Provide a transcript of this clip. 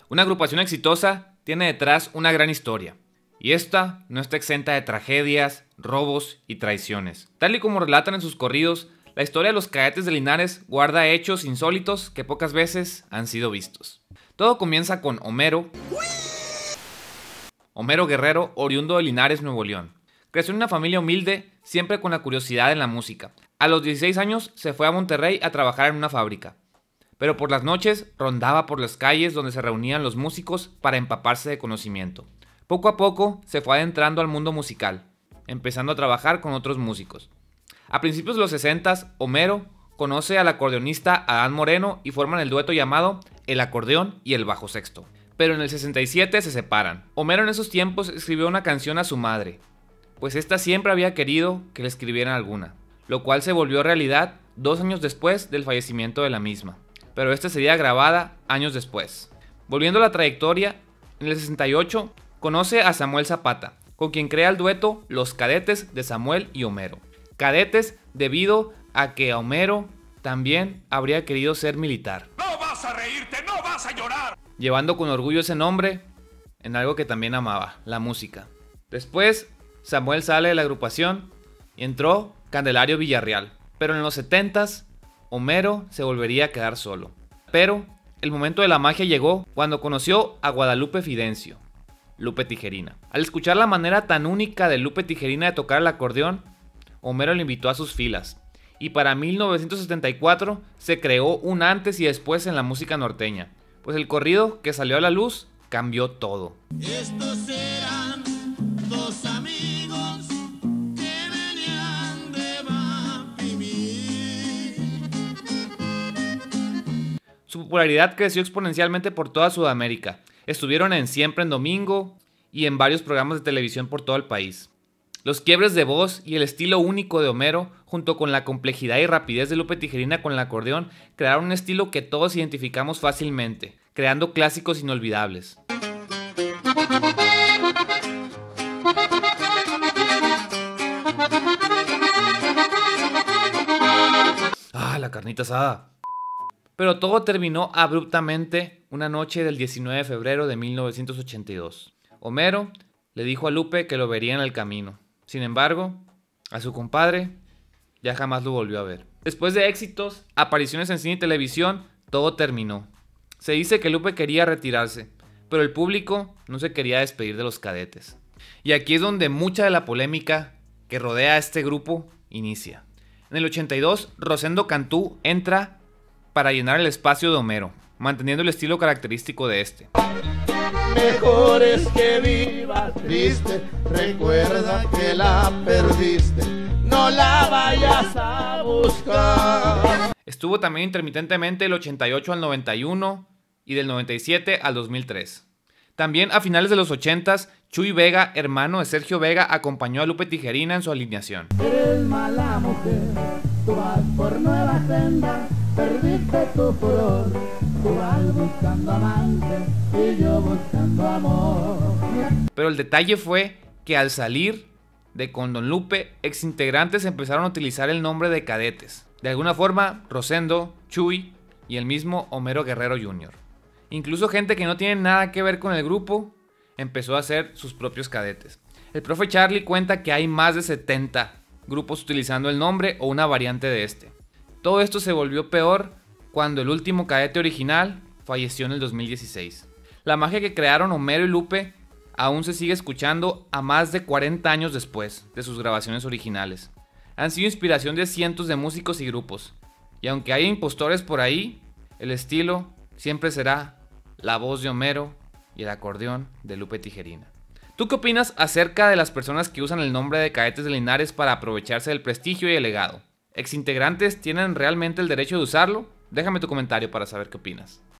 Una agrupación exitosa tiene detrás una gran historia, y esta no está exenta de tragedias, robos y traiciones. Tal y como relatan en sus corridos, la historia de los Cadetes de Linares guarda hechos insólitos que pocas veces han sido vistos. Todo comienza con Homero Guerrero, oriundo de Linares, Nuevo León. Creció en una familia humilde, siempre con la curiosidad en la música. A los 16 años se fue a Monterrey a trabajar en una fábrica, pero por las noches rondaba por las calles donde se reunían los músicos para empaparse de conocimiento. Poco a poco se fue adentrando al mundo musical, empezando a trabajar con otros músicos. A principios de los 60, Homero conoce al acordeonista Adán Moreno y forman el dueto llamado El Acordeón y el Bajo Sexto. Pero en el 67 se separan. Homero en esos tiempos escribió una canción a su madre, pues ésta siempre había querido que le escribieran alguna, lo cual se volvió realidad 2 años después del fallecimiento de la misma, pero esta sería grabada años después. Volviendo a la trayectoria, en el 68 conoce a Samuel Zapata, con quien crea el dueto Los Cadetes de Samuel y Homero. Cadetes debido a que Homero también habría querido ser militar. ¡No vas a reírte, no vas a llorar! Llevando con orgullo ese nombre en algo que también amaba, la música. Después, Samuel sale de la agrupación y entró Candelario Villarreal. Pero en los 70s, Homero se volvería a quedar solo. Pero el momento de la magia llegó cuando conoció a Guadalupe Fidencio, Lupe Tijerina. Al escuchar la manera tan única de Lupe Tijerina de tocar el acordeón, Homero lo invitó a sus filas. Y para 1974 se creó un antes y después en la música norteña, pues el corrido que salió a la luz cambió todo. Estos eran dos amigos que venían de Mapimí. Su popularidad creció exponencialmente por toda Sudamérica. Estuvieron en Siempre en Domingo y en varios programas de televisión por todo el país. Los quiebres de voz y el estilo único de Homero, junto con la complejidad y rapidez de Lupe Tijerina con el acordeón, crearon un estilo que todos identificamos fácilmente, creando clásicos inolvidables. ¡Ah, la carnita asada! Pero todo terminó abruptamente una noche del 19 de febrero de 1982. Homero le dijo a Lupe que lo vería en el camino. Sin embargo, a su compadre ya jamás lo volvió a ver. Después de éxitos, apariciones en cine y televisión, todo terminó. Se dice que Lupe quería retirarse, pero el público no se quería despedir de los Cadetes. Y aquí es donde mucha de la polémica que rodea a este grupo inicia. En el 82, Rosendo Cantú entra para llenar el espacio de Homero, manteniendo el estilo característico de este. Mejor es que vivas triste, recuerda que la perdiste, no la vayas a buscar. Estuvo también intermitentemente del 88 al 91 y del 97 al 2003. También a finales de los 80s, Chuy Vega, hermano de Sergio Vega, acompañó a Lupe Tijerina en su alineación. Eres mala mujer, tú vas por nueva senda, perdiste tu furor, tú vas buscando amante y yo buscando amor. Pero el detalle fue que al salir de con Don Lupe, exintegrantes empezaron a utilizar el nombre de Cadetes. De alguna forma, Rosendo, Chuy y el mismo Homero Guerrero Jr. Incluso gente que no tiene nada que ver con el grupo empezó a hacer sus propios cadetes. El profe Charlie cuenta que hay más de 70 grupos utilizando el nombre o una variante de este. Todo esto se volvió peor cuando el último cadete original falleció en el 2016. La magia que crearon Homero y Lupe aún se sigue escuchando a más de 40 años después de sus grabaciones originales. Han sido inspiración de cientos de músicos y grupos. Y aunque hay impostores por ahí, el estilo siempre será la voz de Homero y el acordeón de Lupe Tijerina. ¿Tú qué opinas acerca de las personas que usan el nombre de Cadetes de Linares para aprovecharse del prestigio y el legado? ¿Exintegrantes tienen realmente el derecho de usarlo? Déjame tu comentario para saber qué opinas.